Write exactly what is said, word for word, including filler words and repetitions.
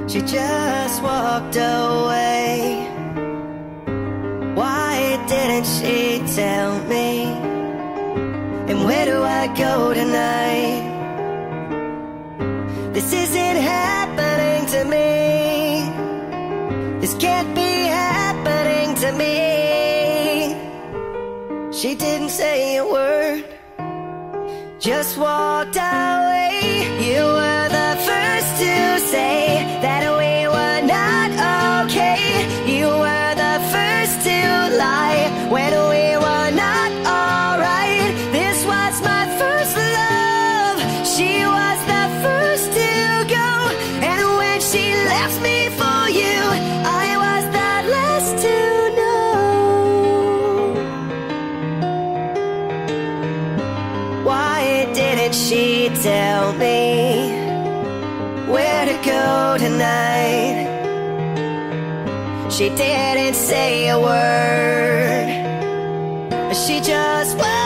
She just walked away. Why didn't she tell me? And where do I go tonight? This isn't happening to me. This can't be happening to me. She didn't say a word, just walked away. You were the first to say that we were not okay. You were the first to lie when we were not alright. This was my first love. She was the first to go. And when she left me for you, I was the last to know. Why didn't she tell me where to go tonight? She didn't say a word. She just went.